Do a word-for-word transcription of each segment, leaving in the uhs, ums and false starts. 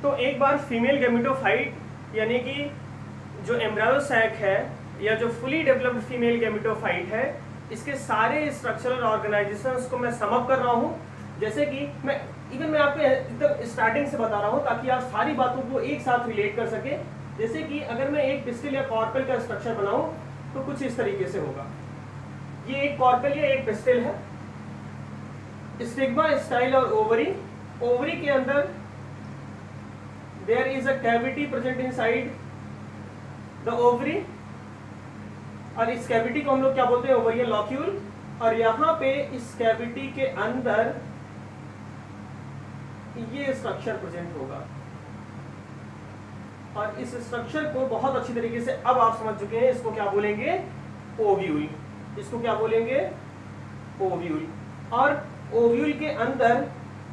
तो एक बार female gametophyte यानी कि जो एम्ब्रायो सैक है या जो फुली डेवलप्ड फीमेल गैमेटोफाइट है, इसके सारे स्ट्रक्चरल ऑर्गेनाइजेशंस को मैं समअप कर रहा हूँ। जैसे कि मैं इवन मैं आपको एकदम स्टार्टिंग से बता रहा हूँ ताकि आप सारी बातों को एक साथ रिलेट कर सके। जैसे कि अगर मैं एक पिस्टिल या कॉर्पेल का स्ट्रक्चर बनाऊं तो कुछ इस तरीके से होगा। ये एक कॉर्पेल या एक पिस्टिल है, स्टिग्मा, स्टाइल और ओवरी। ओवरी के अंदर there is a cavity present inside the ovary, और इस कैविटी को हम लोग क्या बोलते हैं, ओवरियल लॉक्यूल। और यहाँ पे इस कैविटी के अंदर ये स्ट्रक्चर प्रेजेंट होगा, और इस स्ट्रक्चर को बहुत अच्छी तरीके से अब आप समझ चुके हैं, इसको क्या बोलेंगे, ओव्यूल। इसको क्या बोलेंगे, ओव्यूल। और ओव्यूल के अंदर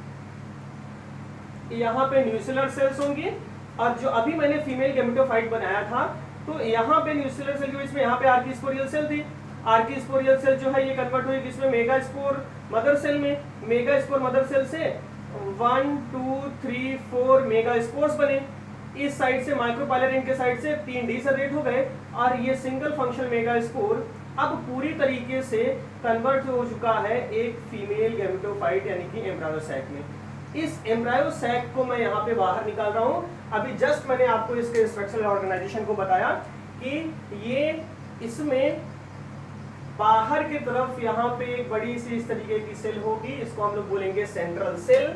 यहाँ पे न्यूसिलर सेल्स होंगी, और जो अभी मैंने फीमेल गैमेटोफाइट बनाया था तो यहाँ पे न्यूसिलर सेल के बीच में यहाँ पे आर्किस्पोरियल सेल थी। आर्किस्पोरियल सेल जो है ये कन्वर्ट हुई किसमें, मेगास्पोर मदर सेल में। मेगास्पोर मदर सेल से one two three four megaspores बने। इस साइड से माइक्रोपाइलर इनके साइड से तीन डीसर्रेट हो गए, और ये सिंगल फंक्शन मेगास्पोर अब पूरी तरीके से कन्वर्ट हो चुका है एक फीमेल गैमेटोफाइट यानी कि एम्ब्रायो सैक में। इस एम्ब्रायो सैक को मैं यहाँ पे बाहर निकाल रहा हूँ। अभी जस्ट मैंने आपको इसके स्ट्रक्चरल ऑर्गेनाइजेशन को बताया कि ये इसमें बाहर की तरफ यहाँ पे एक बड़ी सी इस तरीके की सेल होगी, इसको हम लोग बोलेंगे सेंट्रल सेल।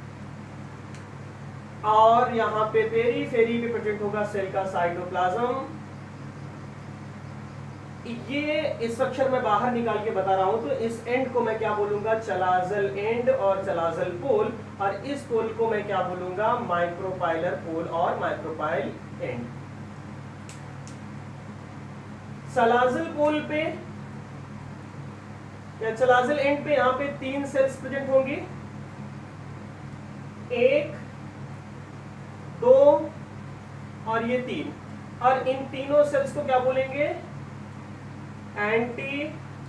और यहाँ पे पेरीफेरी पे प्रेजेंट होगा सेल का साइटोप्लाज्म। ये स्ट्रक्चर मैं बाहर निकाल के बता रहा हूं, तो इस एंड को मैं क्या बोलूंगा, चलाजल एंड और चलाजल पोल, और इस पोल को मैं क्या बोलूंगा, माइक्रोपाइलर पोल और माइक्रोपाइल एंड। चलाजल पोल पे या चलाजल एंड पे यहां पे तीन सेल्स प्रेजेंट होंगी, एक, दो और ये तीन। और इन तीनों सेल्स को क्या बोलेंगे, एंटी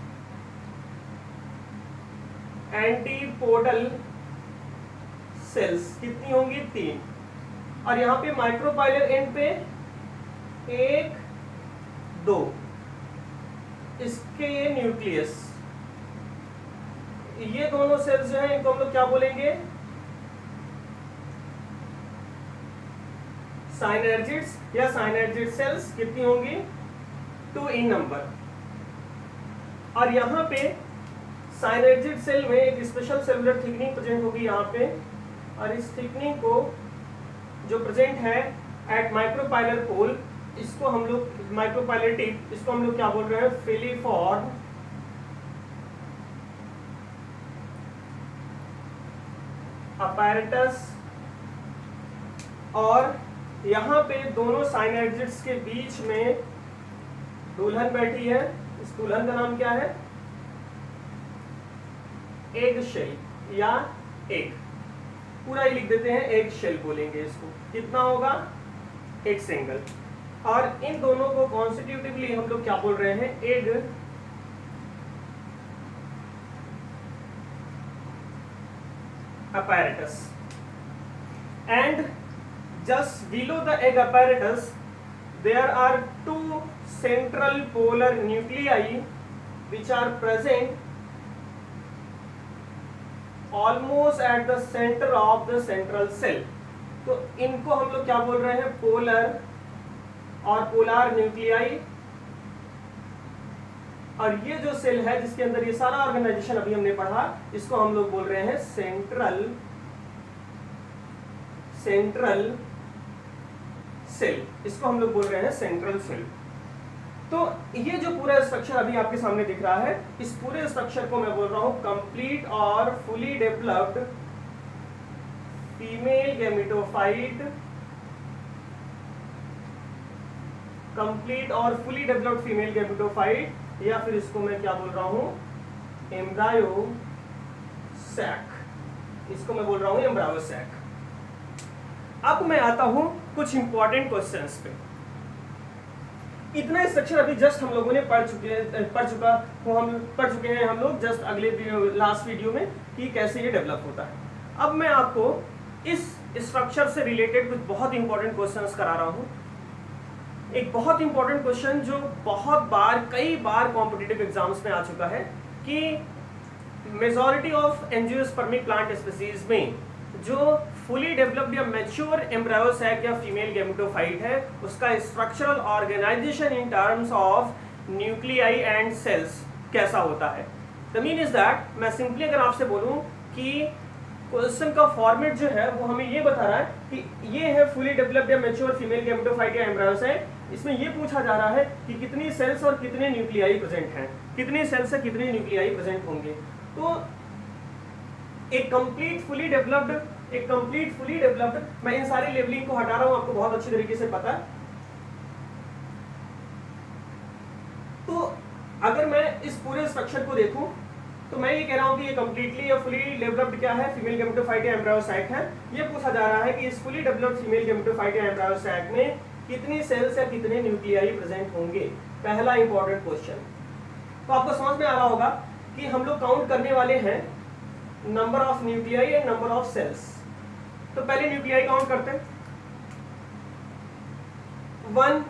एंटीपोडल सेल्स। कितनी होंगी, तीन। और यहां पे माइक्रोपाइलर एंड पे एक, दो, इसके ये न्यूक्लियस। ये दोनों सेल्स जो हैं इनको हम लोग क्या बोलेंगे, साइनर्जिड्स या साइनर्जिड सेल्स। कितनी होंगी, टू इन नंबर। और यहाँ पे साइनर्जिड सेल में एक स्पेशल सेलुलर थिकनिंग प्रेजेंट होगी यहाँ पे, और इस थिकनिंग को जो प्रेजेंट है एट माइक्रोपाइलर पोल, इसको हम लोग माइक्रोपाइलर टिप, इसको हम लोग क्या बोल रहे हैं, फिलीफॉर्म अपैरेटस। और यहाँ पे दोनों साइनर्जिड्स के बीच में दुल्हन बैठी है। इस दुल्हन का नाम क्या है, एग शेल या एग, पूरा ही लिख देते हैं, एग शेल बोलेंगे इसको। कितना होगा, एक सिंगल। और इन दोनों को कॉन्स्टिट्यूटिवली हम लोग क्या बोल रहे हैं, egg apparatus। And just below the egg apparatus there are two central polar nuclei which are present almost at the center of the central cell। तो इनको हम लोग क्या बोल रहे हैं, पोलर और पोलार न्यूक्लियाई। और ये जो सेल है जिसके अंदर ये सारा ऑर्गेनाइजेशन अभी हमने पढ़ा, इसको हम लोग बोल रहे हैं सेंट्रल सेंट्रल सेल। इसको हम लोग बोल रहे हैं सेंट्रल सेल। तो ये जो पूरा स्ट्रक्चर अभी आपके सामने दिख रहा है, इस पूरे स्ट्रक्चर को मैं बोल रहा हूं कंप्लीट और fully developed female gametophyte. Complete और फुली डेवलप्ड फीमेल गैमेटोफाइट, या फिर इसको मैं क्या बोल रहा हूं, एम्ब्रायो सैक। इसको मैं बोल रहा हूं एम्ब्रायो सैक। अब मैं आता हूं कुछ इंपॉर्टेंट क्वेश्चंस पे। इतना स्ट्रक्चर अभी जस्ट हम लोगों ने पढ़ चुके पढ़ चुका वो हम पढ़ चुके हैं हम लोग जस्ट अगले लास्ट वीडियो में कि कैसे ये डेवलप होता है। अब मैं आपको इस स्ट्रक्चर से रिलेटेड कुछ बहुत इंपॉर्टेंट क्वेश्चंस करा रहा हूँ। एक बहुत इंपॉर्टेंट क्वेश्चन जो बहुत बार कई बार कॉम्पिटिटिव एग्जाम्स में आ चुका है कि majority of angiospermic plant species में जो फुली डेवलप्ड या मैच्योर एम्ब्रायो सैक या फीमेल गैमेटोफाइट है उसका structural organisation in terms of nuclei and cells कैसा होता है। द मीन इज दैट, मैं सिंपली अगर आपसे बोलूं कि क्वेश्चन का फॉर्मेट जो है वो हमें ये बता रहा है कि ये है फुली डेवलप्ड या मैच्योर फीमेल गैमेटोफाइट या एम्ब्रायो सैक। इसमें ये पूछा जा रहा है कि कितनी सेल्स और कितने न्यूक्लियाई प्रेजेंट हैं, कितनी सेल्स से कितने न्यूक्लियाई प्रेजेंट होंगे। तो एक कंप्लीट फुली डेवलप्ड एक कंप्लीट फुली डेवलप्ड, मैं इन सारी लेबलिंग को हटा रहा हूं, आपको बहुत अच्छी तरीके से पता है। तो अगर मैं इस पूरे स्ट्रक्चर को देखूं तो मैं ये कह रहा हूं कि ये कंप्लीटली या फुली डेवलप्ड क्या है, फीमेल गैमेटोफाइट या एम्ब्रायो सैक है। ये पूछा जा रहा है कि इस फुली डेवलप्ड फीमेल गैमेटोफाइट या एम्ब्रायो सैक में कितनी सेल्स या कितने न्यूक्लियाई प्रेजेंट होंगे, पहला इंपॉर्टेंट क्वेश्चन। तो आपको समझ में आ रहा होगा कि हम लोग काउंट करने वाले हैं number of nuclei and number of cells. तो पहले न्यूक्लियाई काउंट करते हैं, one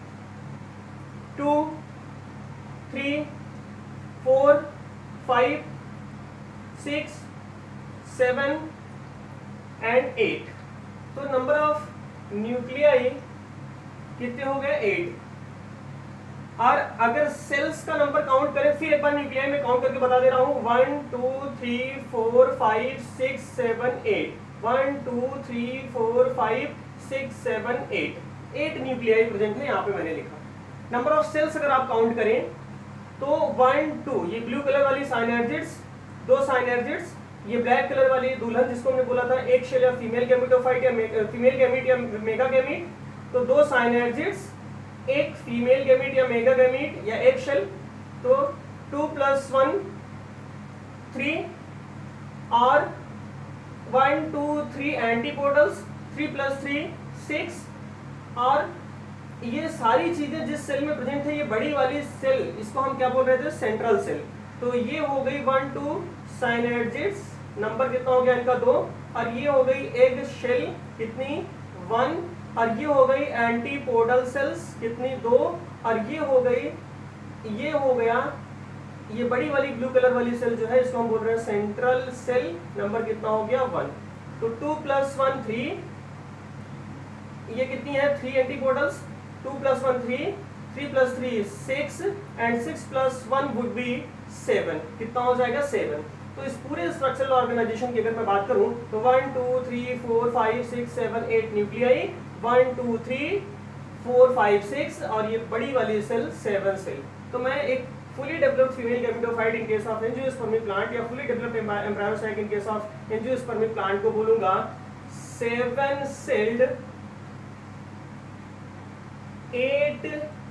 two three four five six seven and eight. तो नंबर ऑफ न्यूक्लियाई कितने हो गए, एट। और अगर सेल्स का नंबर काउंट करें, फिर एक बार न्यूक्लियाई में काउंट करके बता दे रहा हूं, one two three four five six seven eight, one two three four five six seven eight, eight nuclei present है यहाँ पे मैंने लिखा। नंबर ऑफ सेल्स अगर आप काउंट करें तो वन टू, ये ब्लू कलर वाली साइनर्जिड्स, दो साइनर्जिड्स, ये ब्लैक कलर वाली दुल्हन जिसको हमने बोला था एक शेल या फीमेल गैमेटोफाइट या फीमेल गैमीट या मेगा गैमीट, तो दो साइनर्जिड्स, एक फीमेल गैमीट या मेगा गैमीट या एक शेल, तो टू प्लस वन थ्री, और one two three antipodals, three plus three six, और ये सारी चीजें जिस सेल में प्रेजेंट है, ये बड़ी वाली सेल, इसको हम क्या बोल रहे थे, सेंट्रल सेल। तो ये हो गई वन टू साइनर्जिड्स, नंबर कितना हो गया इनका, दो, और ये हो गई एग शेल कितनी, वन, और ये हो गई एंटीपोडल सेल्स कितनी, दो, और ये हो गई, ये हो गया ये बड़ी वाली ब्लू कलर वाली सेल जो है इसको हम बोल रहे हैं सेंट्रल सेल, नंबर कितना हो गया, वन। तो टू प्लस वन थ्री, ये कितनी है, three antipodals, two plus one three, three plus three six, and six plus one would be seven, कितना हो जाएगा, सेवन। तो इस पूरे स्ट्रक्चरल ऑर्गेनाइजेशन की अगर मैं बात करूं तो one two three four five six seven eight nuclei, one two three four five six, और ये बड़ी वाली सेल सेवन सेल। तो मैं एक fully developed female gametophyte in case of angiospermic plant या fully developed embryo sac in case of angiospermic plant को बोलूंगा seven celled eight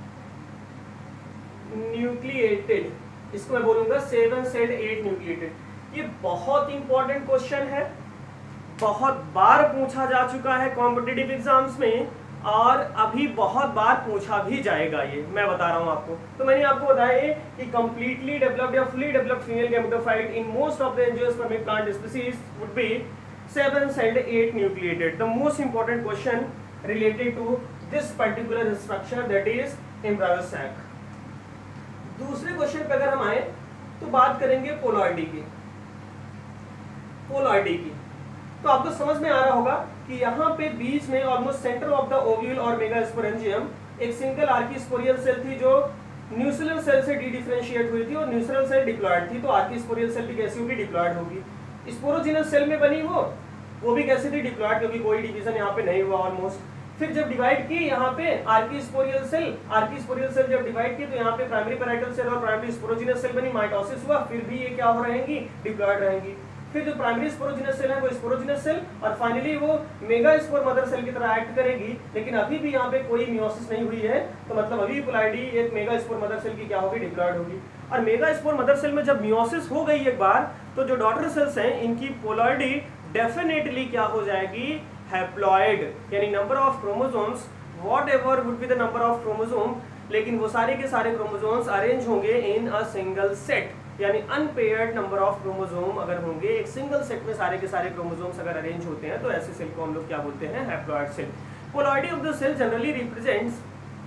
nucleated, इसको मैं बोलूंगा seven celled eight nucleated। ये बहुत इंपॉर्टेंट क्वेश्चन है, बहुत बार पूछा जा चुका है कॉम्पिटिटिव एग्जाम्स में, और अभी बहुत बार पूछा भी जाएगा, ये मैं बता रहा हूं आपको। तो मैंने आपको बताया कि कंप्लीटली डेवलप्ड या fully developed female gametophyte in most of the angiospermic plant species would be seven celled eight nucleated। The most important question related to this particular structure, that is embryo sac। दूसरे question पे अगर हम आए तो बात करेंगे पोलॉइडी की। पोलॉइडी की तो आपको समझ में आ रहा होगा कि यहाँ पे बीच में almost centre of the ovule और मेगास्पोरेंजियम एक सिंगल आर्किस्पोरियल सेल थी जो न्यूक्लियर सेल से डी डिफरेंशिएट हुई थी और न्यूक्लियर सेल डिप्लॉयड थी। तो आर्किस्पोरियल सेल भी कैसी होगी, डिप्लॉयड होगी। स्पोरोजिनस सेल में बनी वो वो भी कैसी थी, डिप्लॉयड, क्योंकि कोई डिवीजन यहाँ पे नहीं हुआ ऑलमोस्ट। फिर जब डिवाइड की यहाँ पे आर्किस्पोरियल सेल आर्किस्पोरियल सेल जब डिवाइड की तो यहाँ पे प्राइमरी पैराइटल सेल और प्राइमरी स्पोरोजिनस सेल बनी, माइटोसिस हुआ, फिर भी ये क्या हो रहेंगी, डिप्लॉयड रहेंगी। फिर जो प्राइमरी स्पोरोजिनस सेल है वो स्पोरोजिनस सेल, और फाइनली वो मेगा स्पोर मदर सेल की तरह एक्ट करेगी। लेकिन अभी भी यहाँ पे कोई मियोसिस नहीं हुई है, तो मतलब अभी पोलॉइडी एक मेगा स्पोर मदर सेल की क्या होगी, डिप्लॉयड होगी। और मेगा स्पोर मदर सेल में जब मियोसिस हो गई एक बार, तो जो डॉटर सेल्स हैं इनकी पोलॉइडी डेफिनेटली क्या हो जाएगी, हैप्लॉइड, यानी number of chromosomes whatever would be the number of chromosome, लेकिन वो सारे के सारे क्रोमोसोम्स अरेंज होंगे इन अ सिंगल सेट, यानी अनपेयर्ड नंबर ऑफ क्रोमोसोम अगर होंगे, एक सिंगल सेट में सारे के सारे क्रोमोसोम्स अगर अरेंज होते हैं तो ऐसे सेल को हम लोग क्या बोलते हैं, haploid cell. Ploidy of the cell generally represents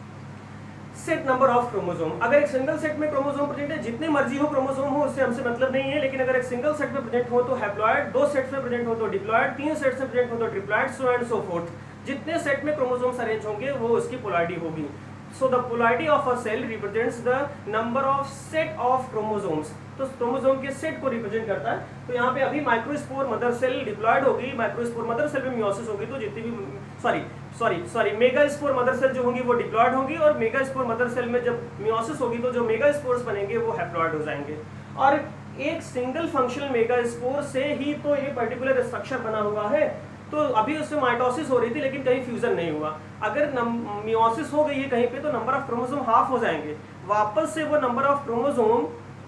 set number of chromosome. अगर एक सिंगल सेट में क्रोमोसोम प्रेजेंट है, जितने मर्जी हो क्रोमोसोम हो उससे हमसे मतलब नहीं है, लेकिन अगर एक सिंगल सेट में प्रेजेंट हो तो हैप्लॉइड, दो सेट्स में प्रेजेंट हो तो डिप्लॉइड, तीन सेट्स में प्रेजेंट हो तो triploid, so and so forth. जितने सेट में क्रोमोसोम्स अरेंज होंगे वो उसकी पोलॉइडी होगी। So the ploidy of a cell represents the number of set of chromosomes, तो क्रोमोसोम के सेट को रिप्रेजेंट करता है। तो यहाँ पे अभी माइक्रोस्पोर मदर सेल डिप्लॉइड होगी, माइक्रोस्पोर मदर सेल में मियोसिस होगी, तो जितनी भी sorry sorry sorry megaspore mother cell जो होंगी वो डिप्लॉइड होंगी, और मेगास्पोर मदर सेल में जब मियोसिस होगी तो जो मेगास्पोर्स बनेंगे वो हैप्लॉइड हो जाएंगे। और एक सिंगल फंक्शनल मेगास्पोर से ही तो ये पर्टिकुलर स्ट्रक्चर बना हुआ है। तो अभी उसमें माइटोसिस हो रही थी लेकिन कहीं फ्यूजन नहीं हुआ। अगर मियोसिस हो गई है कहीं पे तो नंबर ऑफ क्रोमोसोम हाफ हो जाएंगे, वापस से वो नंबर ऑफ क्रोमोसोम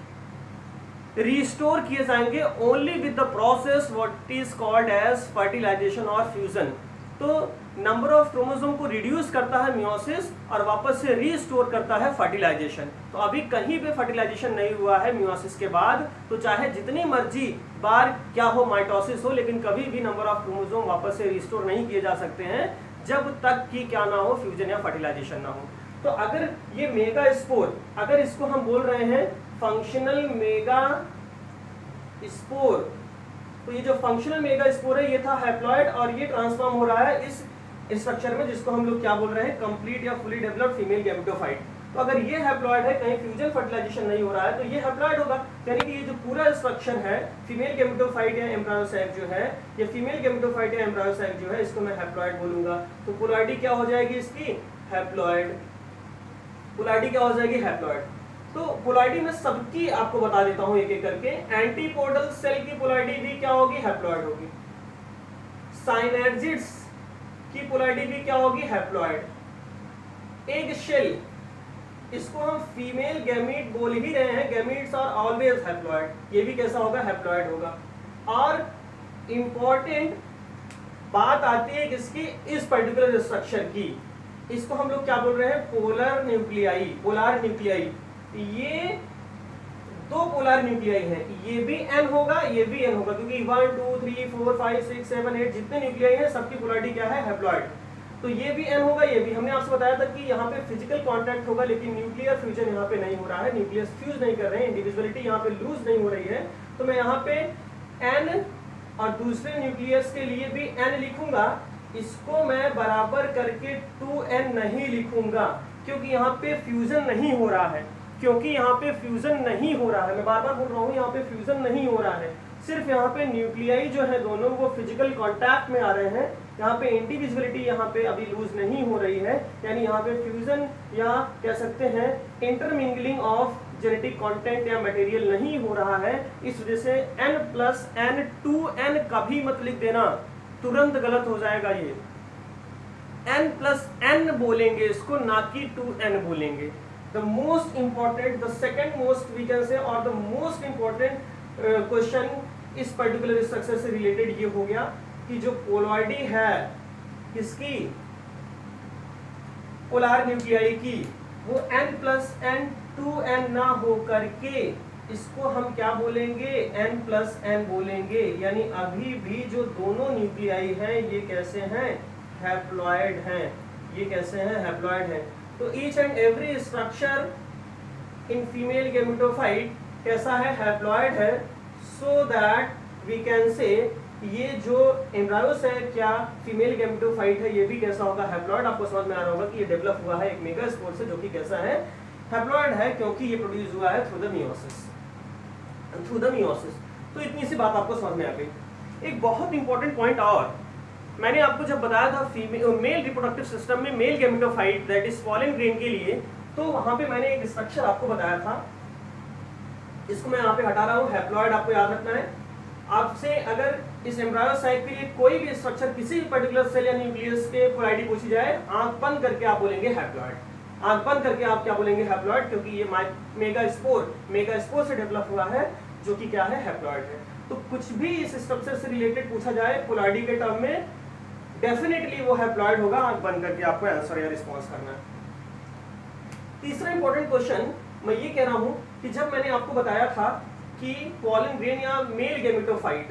रिस्टोर किए जाएंगे only with the process what is called as fertilisation और फ्यूजन। तो नंबर ऑफ क्रोमोसोम को रिड्यूस करता है मियोसिस और वापस से रीस्टोर करता है फर्टिलाइजेशन। तो अभी कहीं पे फर्टिलाइजेशन नहीं हुआ है मियोसिस के बाद, तो चाहे जितनी मर्जी बार क्या हो माइटोसिस हो, लेकिन कभी भी नंबर ऑफ क्रोमोसोम वापस से रिस्टोर नहीं किए जा सकते हैं जब तक कि क्या ना हो, फ्यूजन या फर्टिलाइजेशन ना हो। तो अगर ये मेगा स्पोर, अगर इसको हम बोल रहे हैं फंक्शनल मेगा स्पोर, तो ये जो फंक्शनल मेगा स्पोर है ये था हैप्लॉइड और ये ट्रांसफॉर्म हो रहा है इस स्ट्रक्चर में जिसको हम लोग क्या बोल रहे हैं, कंप्लीट या फुली डेवलप्ड फीमेल गैमेटोफाइट। तो अगर ये हैप्लॉइड है, कहीं फ्यूजन फर्टिलाइजेशन नहीं हो रहा है, तो ये हैप्लॉइड होगा। यानी कि ये जो पूरा स्ट्रक्चर है फीमेल गैमेटोफाइट या एम्ब्रायोसाइक जो है, ये फीमेल गैमेटोफाइट या एम्ब्रायोसाइक जो है, इसको मैं हैप्लॉइड बोलूंगा। तो पोलैरिटी क्या हो जाएगी इसकी, हैप्लॉइड। पोलैरिटी क्या हो जाएगी, हैप्लॉइड। तो पोलैरिटी में सबकी आपको बता देता हूं एक एक करके। एंटीपोडल सेल की पोलैरिटी भी क्या होगी, हैप्लॉइड होगी। साइनर्जिड्स की पोलैरिटी भी क्या होगी, हैप्लॉइड। एग शेल, इसको हम फीमेल गैमीट बोल ही रहे हैं, गैमीट्स आर ऑलवेज हैप्लॉइड, ये भी कैसा होगा, हैप्लॉइड होगा। और इंपॉर्टेंट बात आती है किसकी, इस पर्टिकुलर स्ट्रक्चर की, इसको हम लोग क्या बोल रहे हैं, पोलर न्यूक्लियाई, पोलर न्यूक्लियाई। ये दो पोलर न्यूक्लियाई है, ये भी एन होगा ये भी एन होगा, क्योंकि one two three four five six seven eight जितने न्यूक्लियाई है सबकी पोलैरिटी क्या है, हैप्लॉइड। तो ये भी एन होगा ये भी। हमने आपसे बताया था कि यहाँ पे फिजिकल कांटेक्ट होगा लेकिन न्यूक्लियर फ्यूजन यहाँ पे नहीं हो रहा है, न्यूक्लियस फ्यूज नहीं कर रहे हैं, इंडिविजुअलिटी यहाँ पे लूज नहीं हो रही है। तो मैं यहाँ पे एन और दूसरे न्यूक्लियस के लिए भी एन लिखूंगा, इसको मैं बराबर करके टू एन नहीं लिखूंगा क्योंकि यहाँ पे फ्यूजन नहीं हो रहा है, क्योंकि यहाँ पे फ्यूजन नहीं हो रहा है। मैं बार बार बोल रहा हूँ यहाँ पे फ्यूजन नहीं हो रहा है, सिर्फ यहाँ पे न्यूक्लियाई जो है दोनों वो फिजिकल कांटेक्ट में आ रहे हैं। यहाँ पे इंडिविजुअलिटी यहाँ पे अभी लूज नहीं हो रही है, यानी यहाँ पे फ्यूजन या कह सकते हैं इंटरमिंगलिंग ऑफ जेनेटिक कंटेंट या मटेरियल नहीं हो रहा है। इस वजह से n plus n two n कभी मत लिख देना, तुरंत गलत हो जाएगा। ये n प्लस एन बोलेंगे इसको, ना कि टू एन बोलेंगे। The most important, the second most we can say, और द मोस्ट इंपॉर्टेंट क्वेश्चन इस पर्टिकुलर स्ट्रक्चर से रिलेटेड ये हो गया कि जो पोलॉइडी है किसकी, पोलर न्यूक्लियाई की, वो n plus n two n ना हो करके इसको हम क्या बोलेंगे, n प्लस एन बोलेंगे। यानी अभी भी जो दोनों न्यूक्लियाई हैं ये कैसे हैं, हैप्लॉइड हैं। ये कैसे हैं, हैप्लॉइड हैं। तो each and every structure in female gametophyte कैसा है, हैप्लॉइड है। सो दैट वी कैन से ये जो एम्ब्रायोसाइक या फीमेल गैमेटोफाइट है ये भी कैसा होगा, हैप्लॉइड। आपको समझ में आ रहा होगा कि ये डेवलप हुआ है एक मेगास्पोर से जो कि कैसा है, हैप्लॉइड है, क्योंकि ये प्रोड्यूस हुआ है through the meiosis, through the meiosis. तो इतनी सी बात आपको समझ में आ गई। एक बहुत इंपॉर्टेंट पॉइंट और, मैंने आपको जब बताया था फीमेल मेल रिप्रोडक्टिव सिस्टम में male gametophyte that is pollen grain के लिए, तो वहां पे मैंने एक स्ट्रक्चर आपको बताया था, इसको मैं यहाँ पे हटा रहा हूँ, हैप्लॉइड आपको याद रखना है। आपसे अगर इस एम्ब्रायोसाइक के लिए कोई भी स्ट्रक्चर किसी पर्टिकुलर सेल या न्यूक्लियस के पोलैरिटी पूछी जाए, आंख बंद करके आप बोलेंगे हैप्लॉइड। आंख बंद करके आप क्या बोलेंगे, हैप्लॉइड, क्योंकि ये मेगास्पोर मेगास्पोर से डेवलप हुआ है जो कि क्या है, हैप्लॉइड है। तो कुछ भी इस स्ट्रक्चर से रिलेटेड पूछा जाए पोलैरिटी के टर्म में, डेफिनेटली वो हैप्लॉइड होगा। आंख बंद करके आपको आंसर या रिस्पॉन्स करना है। तीसरा इंपॉर्टेंट क्वेश्चन मैं ये कह रहा हूं कि जब मैंने आपको बताया था कि पॉलन ग्रेन या मेल गेमेटोफाइट,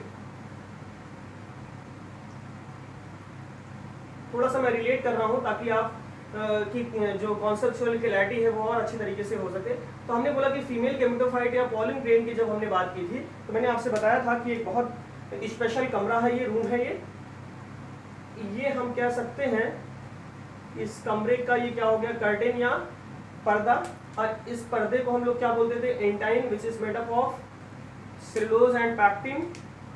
थोड़ा सा मैं रिलेट कर रहा हूं ताकि आप की जो कॉन्सेप्चुअल क्लैरिटी है वो और अच्छी तरीके से हो सके। तो हमने बोला कि फीमेल गेमेटोफाइट या पॉलन ग्रेन की जब हमने बात की थी तो मैंने आपसे बताया था कि एक बहुत स्पेशल कमरा है, ये रूम है, ये ये हम कह सकते हैं इस कमरे का ये क्या हो गया, कर्टेन या पर्दा। और इस पर्दे को हम लोग क्या बोलते थे, intine, which is made up of cellulose and pectin.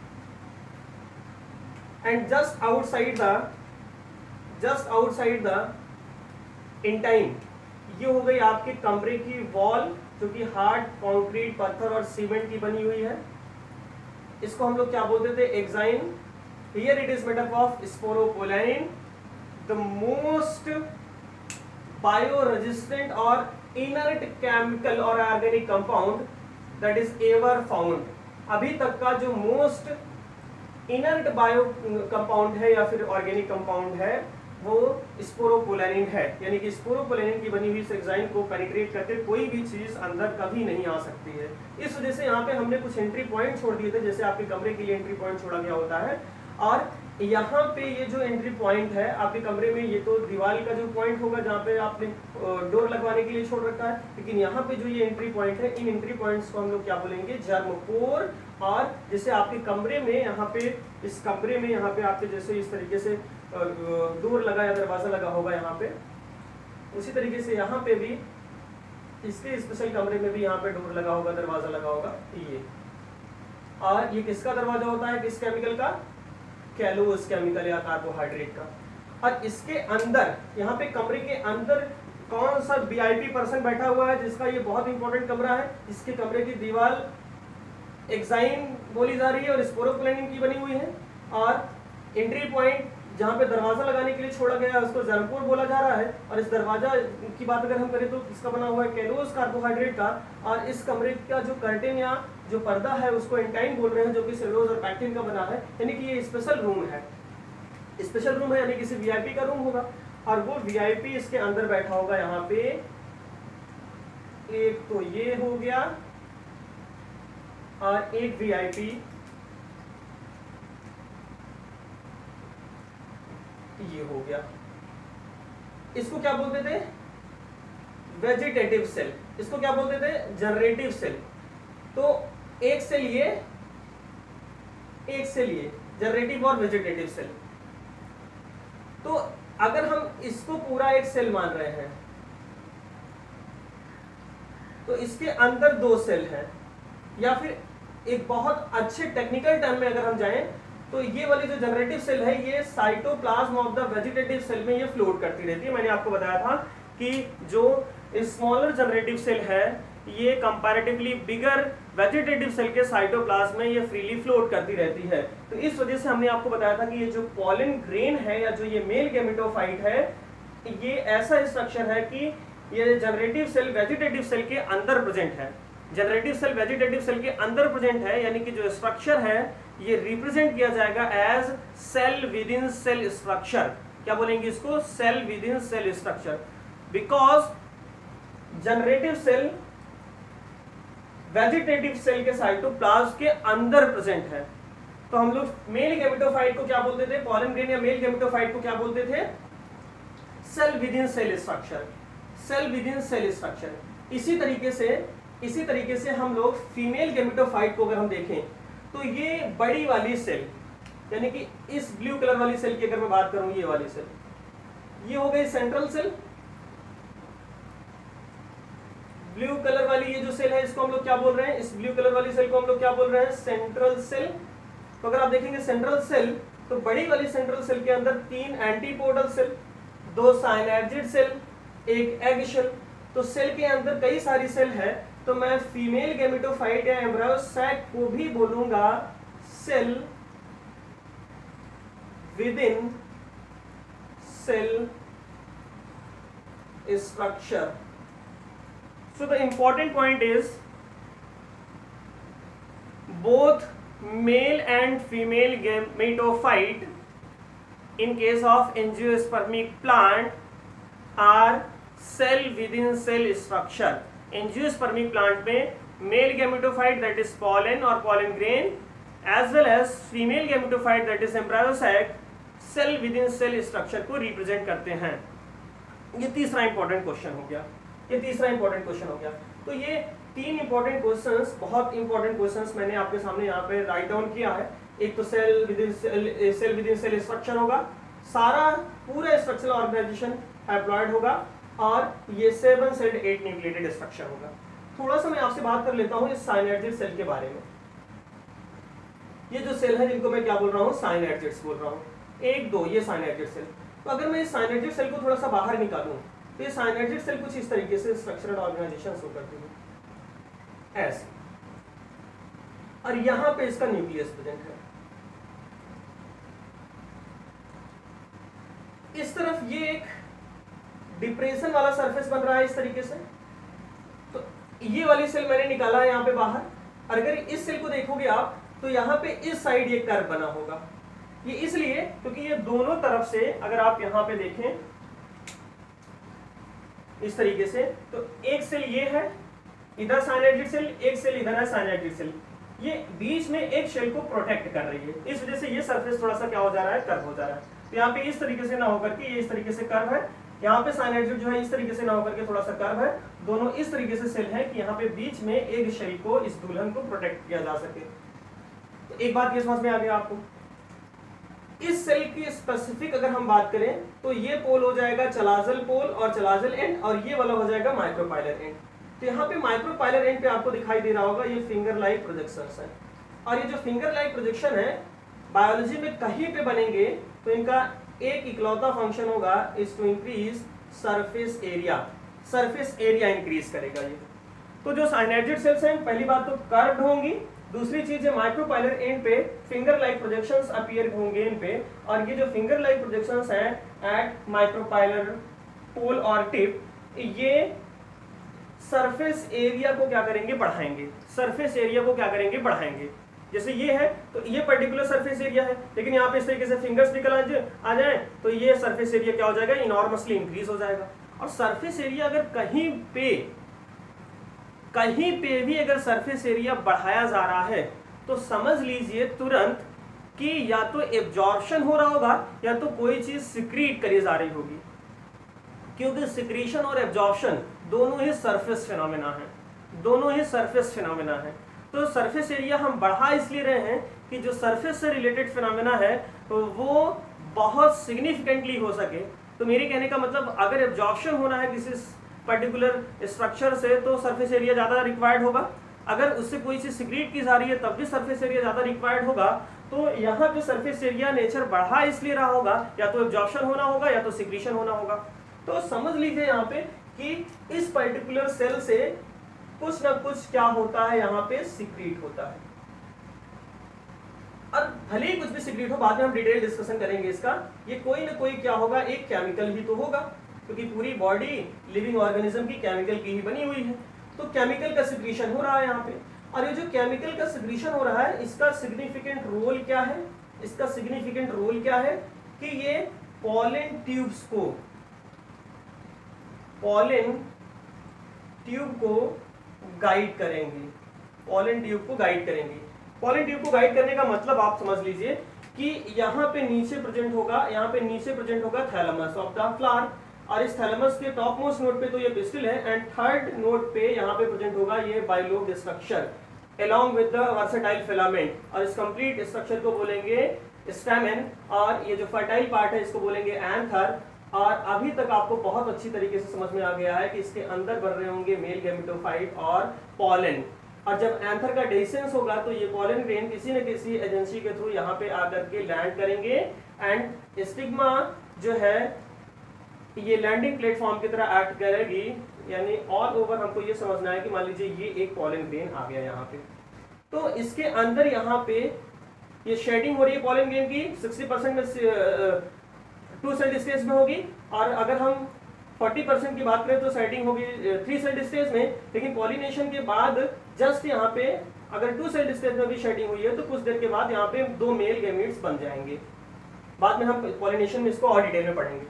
And just outside the just outside the intine, ये हो गई आपके कमरे की वॉल जो कि हार्ड कंक्रीट, पत्थर और सीमेंट की बनी हुई है। इसको हम लोग क्या बोलते थे, exine. Here it is made up of sporopollenin, the most bio resistant और इनर्ट केमिकल और organic compound that is ever found. अभी तक का जो मोस्ट इनर्ट बायो कंपाउंड है या फिर ऑर्गेनिक कंपाउंड है वो स्पोरोपोलानिन है, यानी कि स्पोरोपोलानिन की बनी हुई एक्साइन को पेनिट्रेट करके कोई भी चीज अंदर कभी नहीं आ सकती है। इस वजह से यहाँ पे हमने कुछ एंट्री पॉइंट छोड़ दिए थे, जैसे आपके कमरे के लिए एंट्री पॉइंट छोड़ा गया होता है। और यहाँ पे ये जो एंट्री पॉइंट है आपके कमरे में, ये तो दीवार का जो पॉइंट होगा जहाँ पे आपने डोर लगवाने के लिए छोड़ रखा है, लेकिन यहाँ पे जो ये एंट्री पॉइंट है, इन एंट्री पॉइंट्स को हम लोग क्या बोलेंगे, जर्म पोर। और जैसे आपके कमरे में यहाँ पे, इस कमरे में यहाँ पे आपके जैसे इस तरीके से डोर लगा या दरवाजा लगा होगा यहाँ पे, उसी तरीके से यहाँ पे भी इसके स्पेशल कमरे में भी यहाँ पे डोर लगा होगा, दरवाजा लगा होगा ये। और ये किसका दरवाजा होता है, किस केमिकल का, कैलोस केमिकल या कार्बोहाइड्रेट का। और इसके अंदर यहाँ पे कमरे के अंदर कौन सा वीआईपी पर्सन बैठा हुआ है जिसका ये बहुत इंपॉर्टेंट कमरा है, इसके कमरे की दीवार एक्साइन बोली जा रही है और स्पोरोपोलानिन की बनी हुई है। और एंट्री पॉइंट जहाँ पे दरवाजा लगाने के लिए छोड़ा गया है उसको जर्मपोर बोला जा रहा है। और इस दरवाजा की बात अगर हम करें तो इसका बना हुआ है कैलोस कार्बोहाइड्रेट का। और इस कमरे का जो कर्टेन या जो पर्दा है उसको एंटाइन बोल रहे हैं, जो कि सेलुलोज और पैक्टिन का बना है, यानी कि ये स्पेशल रूम है। स्पेशल रूम है यानी किसी वीआईपी का रूम होगा, और वो वीआईपी इसके अंदर बैठा होगा। यहाँ पे एक तो ये हो गया और एक वीआईपी ये हो गया। इसको क्या बोलते थे, वेजिटेटिव सेल। इसको क्या बोलते थे, जनरेटिव सेल। तो एक सेल ये, एक सेल ये, जनरेटिव और वेजिटेटिव सेल। तो अगर हम इसको पूरा एक सेल मान रहे हैं तो इसके अंदर दो सेल हैं, या फिर एक बहुत अच्छे टेक्निकल टर्म में अगर हम जाएं तो ये वाली जो जनरेटिव सेल है ये cytoplasm of the vegetative cell में ये फ्लोट करती रहती है। मैंने आपको बताया था कि जो स्मॉलर जनरेटिव सेल है ये कंपैरेटिवली बिगर वेजिटेटिव सेल के साइटोप्लाज्म में ये फ्रीली फ्लोट करती रहती है। तो इस वजह से हमने आपको बताया था कि ये जो पॉलन ग्रेन है या जो ये मेल गेमेटोफाइट है, ये ऐसा स्ट्रक्चर है कि ये जनरेटिव सेल वेजिटेटिव सेल के अंदर प्रेजेंट है। जनरेटिव सेल वेजिटेटिव सेल के अंदर प्रेजेंट है, यानी कि जो स्ट्रक्चर है ये रिप्रेजेंट किया जाएगा as cell within cell structure. क्या बोलेंगे इसको, cell within cell structure. Because generative cell vegetative cell के साइटोप्लाज्म के अंदर प्रेजेंट है। तो हम लोग मेल गेमेटोफाइट को क्या बोलते थे, पॉलन ग्रेन या मेल गेमेटोफाइट को क्या बोलते थे, cell within cell structure, cell within cell structure. इसी तरीके से इसी तरीके से हम लोग फीमेल गेमेटोफाइट को अगर हम देखें तो ये बड़ी वाली सेल, यानी कि इस ब्लू कलर वाली सेल की अगर मैं बात करूं, ये वाली सेल, ये हो गई सेंट्रल सेल। ब्लू कलर वाली ये जो सेल है इसको हम लोग क्या बोल रहे हैं, इस ब्लू कलर वाली सेल को हम लोग क्या बोल रहे हैं, सेंट्रल सेल। तो अगर आप देखेंगे सेंट्रल सेल, तो बड़ी वाली सेंट्रल सेल के अंदर तीन एंटीपोडल सेल, दो साइनर्जिड सेल, एक एग शेल। तो सेल के अंदर कई सारी सेल है, तो मैं फीमेल गेमेटोफाइट या एम्ब्रायो सैक को भी बोलूंगा cell within cell structure. So the important point is both male and female gametophyte in case of angiospermic plant are cell within cell structure। Angiospermic plant में male gametophyte that is pollen or pollen grain as well as female gametophyte that is embryo sac cell within cell structure को represent करते हैं। ये तीसरा important question हो गया, ये तीसरा इंपॉर्टेंट क्वेश्चन हो गया। तो ये तीन इंपॉर्टेंट क्वेश्चंस, बहुत इंपॉर्टेंट क्वेश्चंस मैंने आपके सामने यहाँ पे राइट डाउन किया है। एक तो cell within cell cell within cell structure होगा, सारा पूरा स्ट्रक्चरल ऑर्गेनाइजेशन हैप्लॉइड होगा, और ये seven celled eight nucleated structure होगा। थोड़ा सा मैं आपसे बात कर लेता हूँ इस साइनर्जिड सेल के बारे में। ये जो सेल है जिनको मैं क्या बोल रहा हूँ, साइनर्जिड्स बोल रहा हूँ, एक दो ये साइनर्जिड सेल। तो अगर मैं इस साइनर्जिड सेल को थोड़ा सा बाहर निकालूं तो ये साइनर्जिड सेल कुछ इस तरीके से स्ट्रक्चरल ऑर्गेनाइजेशन शो करती है ऐसे, और यहां पे इसका न्यूक्लियस प्रेजेंट है। इस तरफ ये एक डिप्रेशन वाला सरफेस बन रहा है इस तरीके से। तो ये वाली सेल मैंने निकाला है यहाँ पे बाहर, और अगर इस सेल को देखोगे आप तो यहाँ पे इस साइड ये कर्व बना होगा। ये इसलिए क्योंकि ये दोनों तरफ से अगर आप यहाँ पे देखें इस तरीके से, तो एक सेल ये है इधर साइनर्जिड सेल, एक सेल इधर है साइनर्जिड सेल, ये बीच में एक सेल को प्रोटेक्ट कर रही है। इस वजह से ये सरफेस थोड़ा सा क्या हो जा रहा है, कर्व हो जा रहा है। तो यहाँ पे इस तरीके से ना होकर के ये इस तरीके से कर्व है, यहाँ पे साइनर्जिड जो है इस तरीके से ना होकर के थोड़ा सा कर्व है। दोनों इस तरीके से सेल है कि यहाँ पे बीच में एक सेल को, इस दुल्हन को प्रोटेक्ट किया जा सके। तो एक बात ये समझ में आ गया आपको। इस सेल की स्पेसिफिक अगर हम बात करें तो ये पोल हो जाएगा चलाजल पोल और चलाजल एंड, और ये वाला हो जाएगा माइक्रोपाइलर एंड। तो यहाँ पे माइक्रोपाइलर एंड पे आपको दिखाई दे रहा होगा ये फिंगर लाइक प्रोजेक्शंस है, और ये जो फिंगर लाइक प्रोजेक्शन है बायोलॉजी में कहीं पे बनेंगे तो इनका एक इकलौता फंक्शन होगा, is to increase surface area. Surface area increase करेगा ये। तो जो साइनर्जिड सेल्स हैं पहली बात तो कर्व्ड होंगी, दूसरी चीज है माइक्रोपाइलर एंड पे फिंगर लाइक प्रोजेक्शंस अपीयर होंगे इन पे, और ये जो फिंगर लाइक प्रोजेक्शंस हैं एट माइक्रोपाइलर पोल और टिप, ये सरफेस एरिया को क्या करेंगे, बढ़ाएंगे। सरफेस एरिया को क्या करेंगे, बढ़ाएंगे। जैसे ये है तो ये पर्टिकुलर सरफेस एरिया है, लेकिन यहाँ पे इस तरीके से फिंगर्स निकल आ जाए तो ये सरफेस एरिया क्या हो जाएगा, इनॉर्मसली इंक्रीज हो जाएगा। और सरफेस एरिया अगर कहीं पे कहीं पे भी अगर सरफेस एरिया बढ़ाया जा रहा है तो समझ लीजिए तुरंत कि या तो एब्जॉर्प्शन हो रहा होगा या तो कोई चीज सिक्रीट करी जा रही होगी, क्योंकि सिक्रीशन और एब्जॉर्प्शन दोनों ही सरफेस फिनोमेना है, दोनों ही सरफेस फिनोमेना है। तो सरफेस एरिया हम बढ़ा इसलिए रहे हैं कि जो सरफेस से रिलेटेड फिनोमेना है तो वो बहुत सिग्निफिकेंटली हो सके। तो मेरे कहने का मतलब अगर एब्जॉर्प्शन होना है किसी पर्टिकुलर स्ट्रक्चर से तो सरफेस एरिया ज़्यादा रिक्वायर्ड होगा, अगर उससे कोई चीज़ सिक्रीट की जा रही है तब भी सरफेस एरिया ज़्यादा रिक्वायर्ड होगा। तो यहाँ पे सरफेस एरिया नेचर बढ़ा इसलिए रहा होगा, या तो एब्जॉर्प्शन होना होगा या तो सिक्रीशन होना होगा। तो समझ लीजिए यहाँ पे कि इस पर्टिकुलर सेल से कुछ ना कुछ क्या होता है, यहाँ पे सिक्रीट होता है। और भले ही कुछ भी सिक्रीट हो, बाद में हम डिटेल डिस्कशन करेंगे इसका, ये कोई ना कोई क्या होगा, एक केमिकल ही तो होगा, क्योंकि पूरी बॉडी लिविंग ऑर्गेनिज्म की केमिकल की ही बनी हुई है। तो केमिकल का सिक्रीशन हो रहा है यहाँ पे, और ये जो केमिकल का सिक्रीशन हो रहा है इसका सिग्निफिकेंट रोल क्या है, इसका सिग्निफिकेंट रोल क्या है कि ये पॉलन ट्यूब्स को पॉलन ट्यूब को गाइड करेंगे, पॉलन ट्यूब को गाइड करेंगे। पॉलन ट्यूब को गाइड करने का मतलब आप समझ लीजिए कि यहाँ पे नीचे प्रेजेंट होगा, यहाँ पे नीचे प्रेजेंट होगा थैलेमस ऑफ द फ्लावर, और इस थैलेमस के टॉप मोस्ट नोड पे तो ये पिस्टिल है, एंड थर्ड नोड पे यहाँ पे प्रेजेंट होगा ये bilobed structure along with the versatile filament, और इस कंप्लीट स्ट्रक्चर को बोलेंगे स्टैमेन, और ये जो फर्टाइल पार्ट है इसको बोलेंगे एंथर। और अभी तक आपको बहुत अच्छी तरीके से समझ में आ गया है कि इसके अंदर बढ़ रहे होंगे मेल गैमेटोफाइट और पॉलन, और जब एंथर का डेसेंस होगा तो ये पॉलन ग्रेन किसी न किसी एजेंसी के थ्रू यहाँ पे आकर के लैंड करेंगे, एंड स्टिग्मा जो है ये लैंडिंग प्लेटफॉर्म की तरह एक्ट करेगी। यानी ऑल ओवर हमको ये समझना है कि मान लीजिए ये एक पॉलन ग्रेन आ गया यहाँ पे, तो इसके अंदर यहाँ पे ये शेडिंग हो रही है पॉलन ग्रेन की, सिक्सटी परसेंट में टू सेल स्टेज में होगी, और अगर हम फोर्टी परसेंट की बात करें तो शेडिंग होगी थ्री सेल स्टेज में। लेकिन पॉलिनेशन के बाद जस्ट यहाँ पे अगर टू सेल स्टेज में भी शेडिंग हुई है तो कुछ देर के बाद यहाँ पे दो मेल गैमीट्स बन जाएंगे। बाद में हम पॉलिनेशन में इसको और डिटेल में पढ़ेंगे।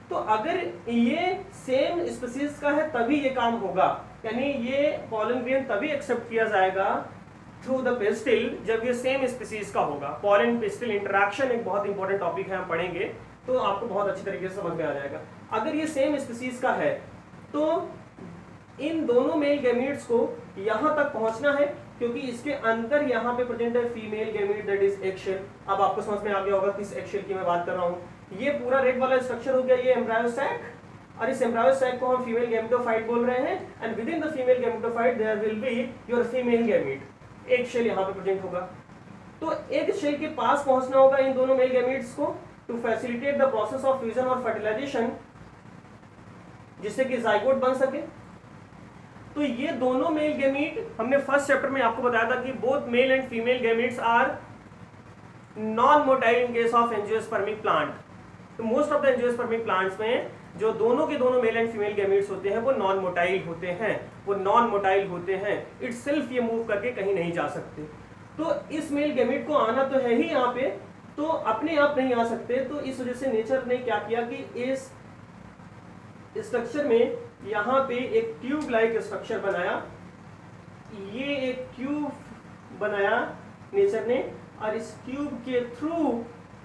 तो अगर ये सेम स्पीसीज का है तभी ये काम होगा, यानी ये पॉलन ग्रेन तभी एक्सेप्ट किया जाएगा थ्रू द पिस्टिल जब ये सेम स्पीसीज का होगा। पॉलन पिस्टिल इंटरेक्शन एक बहुत इंपॉर्टेंट टॉपिक है, हम पढ़ेंगे तो आपको बहुत अच्छी तरीके से समझ में आ जाएगा। अगर ये सेम स्पीसीज का है तो इन दोनों मेल गैमीट्स को यहाँ तक पहुंचना है, क्योंकि इसके अंदर यहाँ पे प्रेजेंट है female gamete that is egg cell. अब आपको समझ में आ गया होगा किस एगशेल की मैं बात कर रहा हूँ। ये पूरा रेड वाला स्ट्रक्चर हो गया ये एम्ब्रायो सैक, और इस एम्ब्रायो सैक को हम फीमेल गैमेटोफाइट बोल रहे हैं, and within the female gametophyte there will be your female gamete, egg cell यहाँ पे प्रेजेंट होगा। तो एग शेल के पास पहुंचना होगा इन दोनों मेल गैमीट्स को to facilitate the process of fusion और फर्टिलाइजेशन, जिससे कि जाइगोट बन सके। तो ये दोनों मेल गैमीट हमने फर्स्ट चैप्टर में आपको बताया था कि both male and female gametes are non motile in case of angiospermic plant. तो most of the angiospermic plants में जो दोनों के दोनों मेल एंड फीमेल गैमीट्स होते हैं वो नॉन मोटाइल होते हैं, वो नॉन मोटाइल होते हैं, इटसेल्फ ये मूव करके कहीं नहीं जा सकते। तो इस मेल गैमीट को आना तो है ही यहाँ पे, तो अपने आप नहीं आ सकते। तो इस वजह से नेचर ने क्या किया कि इस स्ट्रक्चर में यहाँ पे एक ट्यूब लाइक स्ट्रक्चर बनाया, ये एक ट्यूब बनाया नेचर ने, और इस ट्यूब के थ्रू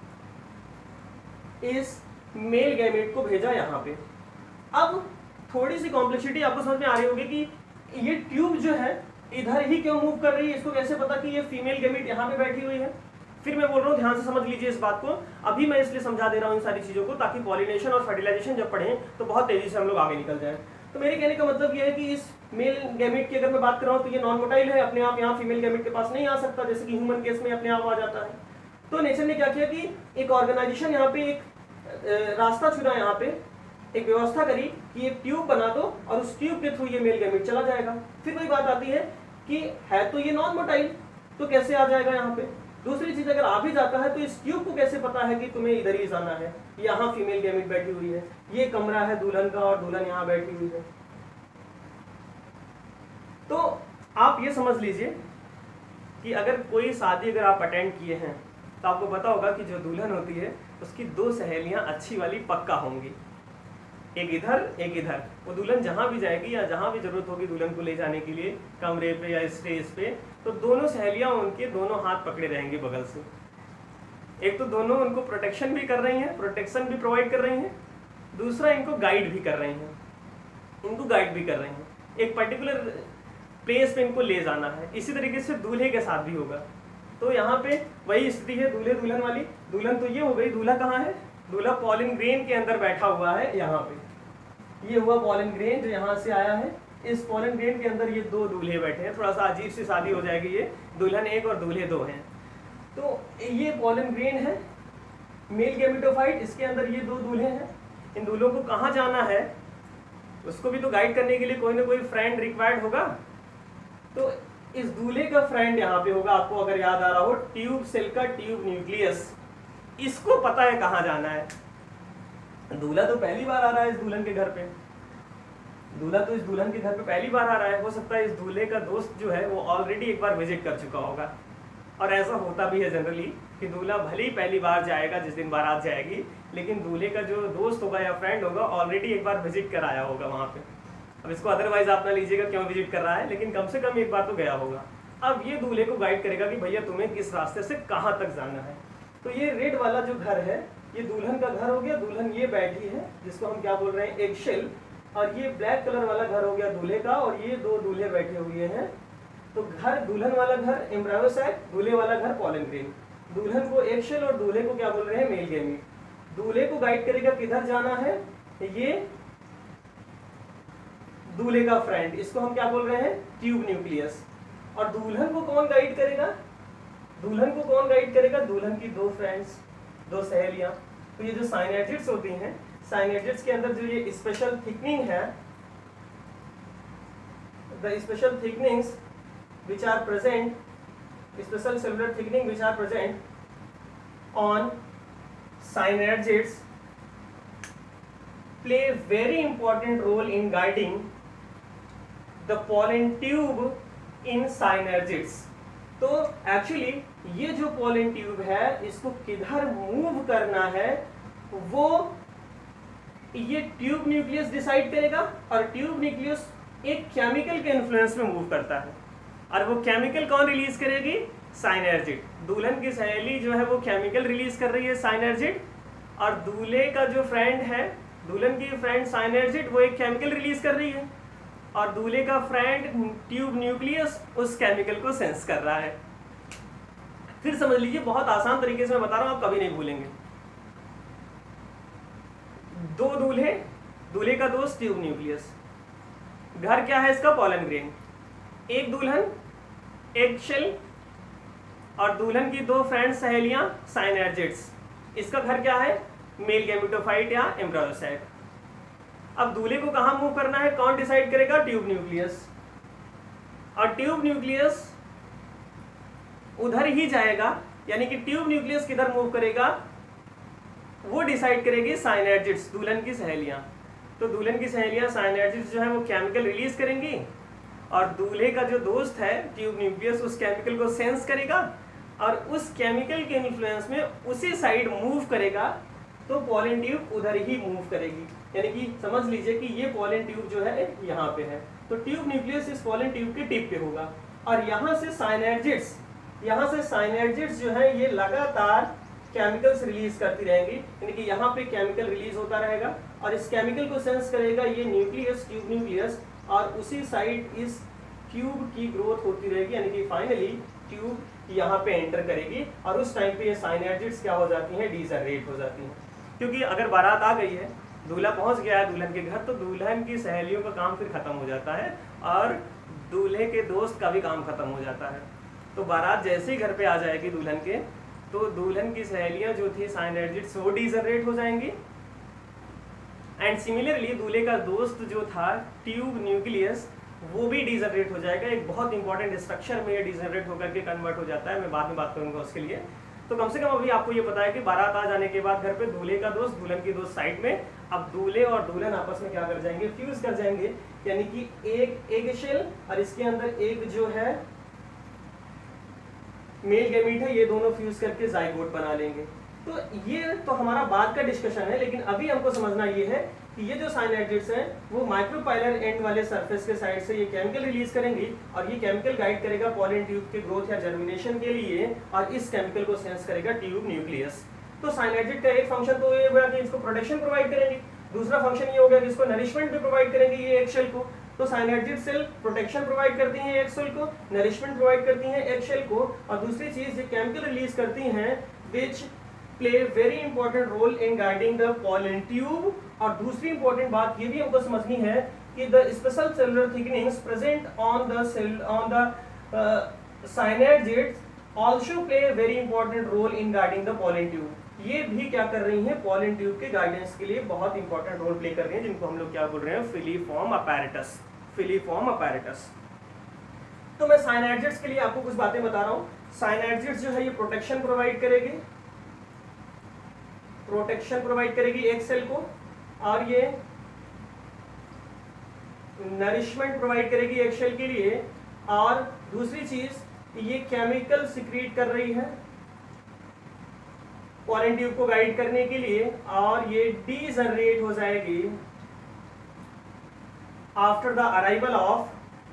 इस मेल गैमेट को भेजा यहाँ पे। अब थोड़ी सी कॉम्प्लेक्सिटी आपको समझ में आ रही होगी कि ये ट्यूब जो है इधर ही क्यों मूव कर रही है, इसको कैसे पता कि ये फीमेल गैमेट यहाँ पे बैठी हुई है। फिर मैं बोल रहा हूँ ध्यान से समझ लीजिए इस बात को, अभी मैं इसलिए समझा दे रहा हूँ इन सारी चीजों को ताकि पॉलिनेशन और फर्टिलाइजेशन जब पढ़ें तो बहुत तेजी से हम लोग आगे निकल जाए। तो मेरे कहने का मतलब ये है कि इस मेल गैमेट की अगर मैं बात कर रहा हूँ तो ये नॉन मोटाइल है, अपने आप यहाँ फीमेल गैमेट के पास नहीं आ सकता, जैसे कि ह्यूमन केस में अपने आप आ जाता है। तो नेचर ने क्या किया कि एक ऑर्गेनाइजेशन यहाँ पे एक रास्ता चुना, यहाँ पे एक व्यवस्था करी कि एक ट्यूब बना दो और उस ट्यूब के थ्रू ये मेल गैमेट चला जाएगा। फिर वही बात आती है कि है तो ये नॉन मोटाइल, तो कैसे आ जाएगा यहाँ पे। दूसरी चीज, अगर आ भी जाता है तो इस ट्यूब को कैसे पता है कि तुम्हें इधर ही जाना है, यहाँ फीमेल गैमेट बैठी हुई है, ये कमरा है दुल्हन का और दुल्हन यहाँ बैठी हुई है। तो आप ये समझ लीजिए कि अगर कोई शादी अगर आप अटेंड किए हैं तो आपको पता होगा कि जो दुल्हन होती है उसकी दो सहेलियां अच्छी वाली पक्का होंगी, एक इधर एक इधर। वो दुल्हन जहां भी जाएगी या जहां भी जरूरत होगी दुल्हन को ले जाने के लिए कमरे पे या स्टेज पे, तो दोनों सहेलियां उनके दोनों हाथ पकड़े रहेंगे बगल से। एक तो दोनों उनको प्रोटेक्शन भी कर रही हैं, प्रोटेक्शन भी प्रोवाइड कर रही हैं, दूसरा इनको गाइड भी कर रही हैं, इनको गाइड भी कर रही हैं, एक पर्टिकुलर प्लेस पे इनको ले जाना है। इसी तरीके से दूल्हे के साथ भी होगा। तो यहाँ पे वही स्थिति है दूल्हे दुल्हन वाली। दुल्हन तो ये हो गई, दूल्हा कहाँ है, दूल्हा पॉलिन ग्रेन के अंदर बैठा हुआ है। यहाँ पे ये हुआ पॉलिन ग्रेन जो यहाँ से आया है, इस पॉलिन ग्रेन के अंदर ये दो दूल्हे बैठे हैं। थोड़ा सा अजीब सी शादी हो जाएगी, ये दुल्हन एक और दूल्हे दो हैं। तो ये पॉलिन ग्रेन है मेल गैमेटोफाइट, इसके अंदर ये दो दूल्हे हैं। इन दूल्हों को कहाँ जाना है उसको भी तो गाइड करने के लिए कोई ना कोई फ्रेंड रिक्वायर्ड होगा। तो इस दूल्हे का फ्रेंड यहाँ पे होगा, आपको अगर याद आ रहा हो, ट्यूब सेल का ट्यूब न्यूक्लियस। इसको पता है कहाँ जाना है। दूल्हा तो पहली बार आ रहा है इस दुल्हन के घर पे, दूल्हा तो इस दुल्हन के घर पे पहली बार आ रहा है। हो सकता है इस दूल्हे का दोस्त जो है वो ऑलरेडी एक बार विजिट कर चुका होगा, और ऐसा होता भी है जनरली कि दूल्हा भले ही पहली बार जाएगा जिस दिन बारात जाएगी, लेकिन दूल्हे का जो दोस्त होगा या फ्रेंड होगा ऑलरेडी एक बार विजिट कर आया होगा वहाँ पे। अब इसको अदरवाइज आप ना लीजिएगा क्यों विजिट कर रहा है, लेकिन कम से कम एक बार तो गया होगा। अब ये दूल्हे को गाइड करेगा कि भैया तुम्हें किस रास्ते से कहाँ तक जाना है। तो ये रेड वाला जो घर है ये दुल्हन का घर हो गया, दुल्हन ये बैठी है जिसको हम क्या बोल रहे हैं, एगशेल। और ये ब्लैक कलर वाला घर हो गया दूल्हे का, और ये दो दूल्हे बैठे हुए हैं। तो घर दुल्हन वाला घर एम्ब्रायो सैक, दूल्हे वाला घर पॉलन ग्रेन। दुल्हन को एगशेल और दूल्हे को क्या बोल रहे हैं, मेल गैमीट। दूल्हे को गाइड करेगा किधर जाना है, ये दूल्हे का फ्रेंड, इसको हम क्या बोल रहे हैं, ट्यूब न्यूक्लियस। और दुल्हन को कौन गाइड करेगा, दुल्हन को कौन गाइड करेगा, दुल्हन की दो फ्रेंड्स, दो सहेलियां। तो ये जो साइनेजिड्स होती हैं, साइनेजिड्स के अंदर जो ये स्पेशल थिकनिंग है, the special thickenings which are present, special cellular thickening which are present on synergids play very important role in guiding the pollen tube in synergids। तो एक्चुअली ये जो pollen tube है इसको किधर मूव करना है वो ये ट्यूब न्यूक्लियस डिसाइड करेगा, और ट्यूब न्यूक्लियस एक केमिकल के इन्फ्लुएंस में मूव करता है, और वो केमिकल कौन रिलीज करेगी? साइनर्जिड। दुल्हन की सहेली जो है वो केमिकल रिलीज कर रही है साइनर्जिड, और दूल्हे का जो फ्रेंड है, दुल्हन की फ्रेंड साइनर्जिड, वो एक केमिकल रिलीज कर रही है, और दूल्हे का फ्रेंड ट्यूब न्यूक्लियस उस केमिकल को सेंस कर रहा है। फिर समझ लीजिए, बहुत आसान तरीके से मैं बता रहा हूं, आप कभी नहीं भूलेंगे। दो दूल्हे, दूल्हे का दोस्त ट्यूब न्यूक्लियस, घर क्या है इसका? Pollen grain. एक दुल्हन एग शेल, और दुल्हन की दो फ्रेंड सहेलियां साइनर्जिड्स, इसका घर क्या है? मेल गैमेटोफाइट या एम्ब्रायोसाइट। अब दूल्हे को कहां मूव करना है, कौन डिसाइड करेगा? Tube nucleus. और ट्यूब न्यूक्लियस उधर ही जाएगा, यानी कि ट्यूब न्यूक्लियस किधर मूव करेगा वो डिसाइड करेगी साइनर्जिड्स, दुल्हन की सहेलियां। तो दुल्हन की सहेलियां साइनर्जिड्स जो है वो केमिकल रिलीज करेंगी, और दूल्हे का जो दोस्त है ट्यूब न्यूक्लियस उस केमिकल को सेंस करेगा, और उस केमिकल के इन्फ्लुएंस में उसी साइड मूव करेगा, तो पॉलन ट्यूब उधर ही मूव करेगी। यानी कि समझ लीजिए कि ये पॉलन ट्यूब जो है यहाँ पे है, तो ट्यूब न्यूक्लियस इस पॉलन ट्यूब के टिप पे होगा, और यहाँ से साइनर्जिड्स यहाँ से साइनर्जिड्स जो है ये लगातार केमिकल्स रिलीज करती रहेंगी, यानी कि यहाँ पे केमिकल रिलीज होता रहेगा, और इस केमिकल को सेंस करेगा ये न्यूक्लियस, ट्यूब न्यूक्लियस, और उसी साइड इस ट्यूब की ग्रोथ होती रहेगी, यानी कि फाइनली ट्यूब यहाँ पे एंटर करेगी, और उस टाइम पे ये साइनर्जिड्स क्या हो जाती हैं? डीजनरेट हो जाती हैं। क्योंकि अगर बारात आ गई है, दूल्हा पहुंच गया है दुल्हन के घर, तो दुल्हन की सहेलियों का काम फिर खत्म हो जाता है, और दूल्हे के दोस्त का भी काम खत्म हो जाता है। तो बारात जैसे ही घर पे आ जाएगी दुल्हन के, तो दुल्हन की सहेलियां जो थी साइनर्जिड्स वो डीजनरेट हो जाएंगी, एंड सिमिलरली दूल्हे का दोस्त जो था ट्यूब न्यूक्लियस वो भी डीजनरेट हो जाएगा। एक बहुत इंपॉर्टेंट स्ट्रक्चर में ये डीजनरेट होकर के कन्वर्ट हो जाता है, मैं बाद में बात करूंगा उसके लिए। तो कम से कम अभी आपको ये पता है कि बारात आ जाने के बाद घर पे दूल्हे का दोस्त, दुल्हन की दोस्त साइड में, अब दूल्हे और दुल्हन आपस में क्या कर जाएंगे? फ्यूज कर जाएंगे, यानी कि एक एग शेल और इसके अंदर एक जो है मेल गैमीट है, ये दोनों फ्यूज करके जाइगोट बना लेंगे। तो ये तो हमारा बाद का डिस्कशन है, लेकिन अभी हमको समझना ये है कि ये जो साइनर्जिड्स हैं वो माइक्रोपाइलर एंड वाले सरफेस के साइड से ये केमिकल रिलीज करेंगी, और ये केमिकल गाइड करेगा पॉलन ट्यूब के ग्रोथ या जर्मिनेशन के लिए, और इस केमिकल को सेंस करेगा ट्यूब न्यूक्लियस। तो साइनर्जिड का एक फंक्शन तो ये होगा कि इसको प्रोटेक्शन प्रोवाइड करेंगे, दूसरा फंक्शन ये होगा कि इसको नरिशमेंट भी प्रोवाइड करेंगे ये एग शेल को। तो साइनर्जिड सेल प्रोटेक्शन प्रोवाइड करती हैं एग शेल को, नरिशमेंट प्रोवाइड करती हैं एग शेल को, और दूसरी चीज ये केमिकल रिलीज करती हैं which play very important role in guiding the pollen tube. और दूसरी इंपॉर्टेंट बात ये भी हमको समझनी है कि the special cellular thickenings present on the cell on the synergids also play very important role in guiding the pollen tube. ये भी क्या कर रही हैं? पॉलन ट्यूब के गाइडेंस के लिए बहुत इंपॉर्टेंट रोल प्ले कर रही हैं, जिनको हम लोग क्या बोल रहे हैं? Filiform apparatus. Filiform apparatus. तो मैं साइनर्जिड्स के लिए आपको कुछ बातें बता रहा हूँ। साइनर्जिड्स जो है ये प्रोटेक्शन प्रोवाइड करेगी, प्रोटेक्शन प्रोवाइड करेगी एक सेल को, और ये नरिशमेंट प्रोवाइड करेगी एक सेल के लिए, और दूसरी चीज ये केमिकल सिक्रीट कर रही है पॉलन ट्यूब को गाइड करने के लिए, और ये डीजनरेट हो जाएगी after the arrival of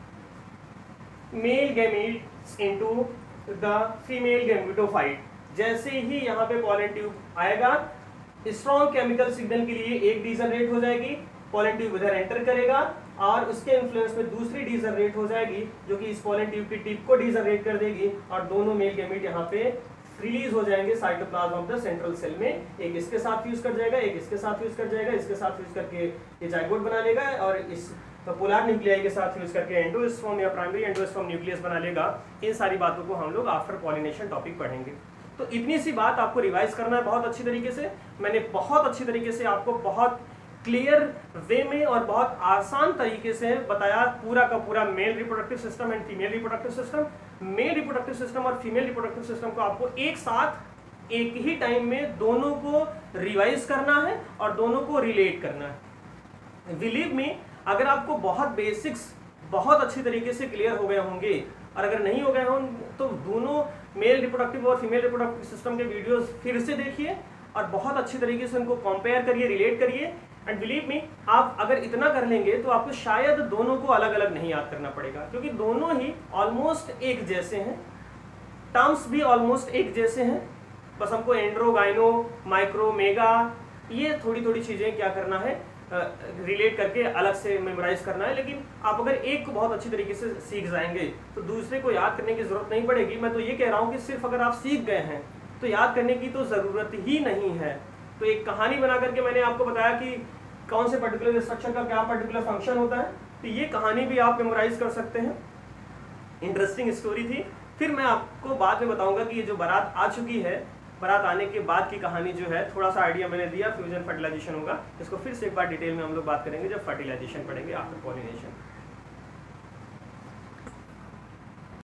male gametes into the female gametophyte. जैसे ही यहाँ पे पॉलन ट्यूब आएगा, स्ट्रॉन्ग केमिकल सिग्नल के लिए एक डीजनरेट हो जाएगी, पॉलन ट्यूब इधर एंटर करेगा, और उसके इन्फ्लुएंस में दूसरी डीजनरेट हो जाएगी जो कि इस पॉलन ट्यूब की टिप को डीजनरेट कर देगी, और दोनों मेल गैमीट यहाँ पे रिलीज हो जाएंगे cytoplasm of the central cell में। एक इसके साथ फ्यूज कर जाएगा, एक इसके साथ फ्यूज कर जाएगा, इसके साथ फ्यूज करके ये जाइगोट बना लेगा, और इस तो पोलर न्यूक्लियाई के साथ फ्यूज करके एंडोस्पर्म या प्राइमरी एंडोस्पर्म न्यूक्लियस बना लेगा। इन सारी बातों को हम लोग आफ्टर पॉलिनेशन टॉपिक पढ़ेंगे। तो इतनी सी बात आपको रिवाइज करना है बहुत अच्छी तरीके से। मैंने बहुत अच्छी तरीके से आपको बहुत क्लियर वे में और बहुत आसान तरीके से बताया पूरा का पूरा male reproductive system and female reproductive system. Male reproductive system और फीमेल रिप्रोडक्टिव सिस्टम को आपको एक साथ एक ही टाइम में दोनों को रिवाइज करना है और दोनों को रिलेट करना है। बिलीव मी, अगर आपको बहुत बेसिक्स बहुत अच्छी तरीके से क्लियर हो गए होंगे, और अगर नहीं हो गए हों तो दोनों मेल रिप्रोडक्टिव और फीमेल रिप्रोडक्टिव सिस्टम के वीडियोस फिर से देखिए और बहुत अच्छी तरीके से उनको कंपेयर करिए, रिलेट करिए। एंड बिलीव मी, आप अगर इतना कर लेंगे तो आपको शायद दोनों को अलग अलग नहीं याद करना पड़ेगा, क्योंकि दोनों ही ऑलमोस्ट एक जैसे हैं, टर्म्स भी ऑलमोस्ट एक जैसे हैं। बस हमको एंड्रो, गाइनो, माइक्रो, मेगा, ये थोड़ी थोड़ी चीजें क्या करना है, रिलेट करके अलग से मेमोराइज करना है। लेकिन आप अगर एक को बहुत अच्छी तरीके से सीख जाएंगे तो दूसरे को याद करने की जरूरत नहीं पड़ेगी। मैं तो ये कह रहा हूँ कि सिर्फ अगर आप सीख गए हैं तो याद करने की तो जरूरत ही नहीं है। तो एक कहानी बना करके मैंने आपको बताया कि कौन से पर्टिकुलर स्ट्रक्चर का क्या पर्टिकुलर फंक्शन होता है, तो ये कहानी भी आप मेमोराइज कर सकते हैं। इंटरेस्टिंग स्टोरी थी। फिर मैं आपको बाद में बताऊंगा कि ये जो बारात आ चुकी है, बारात आने के बाद की कहानी जो है, थोड़ा सा आइडिया मैंने दिया, फ्यूजन फर्टिलाइजेशन होगा। इसको फिर से एक बार डिटेल में हम लोग बात करेंगे जब फर्टिलाइजेशन पढ़ेंगे आफ्टर पॉलिनेशन।